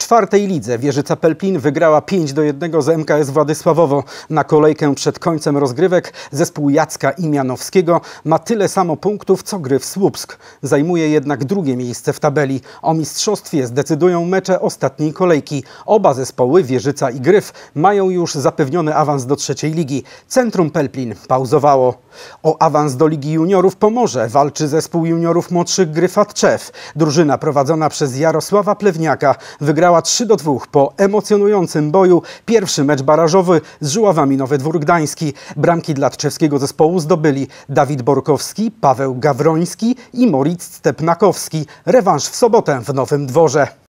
czwartej lidze Wieżyca Pelplin wygrała 5-1 z MKS Władysławowo. Na kolejkę przed końcem rozgrywek zespół Jacka Imianowskiego ma tyle samo punktów co Gryf Słupsk. Zajmuje jednak drugie miejsce w tabeli. O mistrzostwie zdecydują mecze ostatniej kolejki. Oba zespoły, Wieżyca i Gryf, mają już zapewniony awans do trzeciej ligi. Centrum Pelplin pauzowało. O awans do Ligi Juniorów Pomorze walczy zespół juniorów młodszych Gryfa Tczew. Drużyna prowadzona przez Jarosława Plewniaka wygrała 3-2 po emocjonującym boju pierwszy mecz barażowy z Żuławami Nowy Dwór Gdański. Bramki dla tczewskiego zespołu zdobyli Dawid Borkowski, Paweł Gawroński i Moritz Stepnakowski. Rewanż w sobotę w Nowym Dworze.